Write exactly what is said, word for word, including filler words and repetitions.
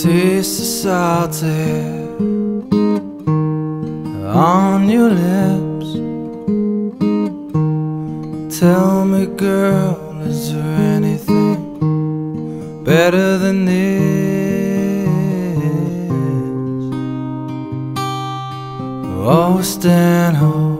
taste the salty on your lips. Tell me, girl, is there anything better than this? Oh, stand home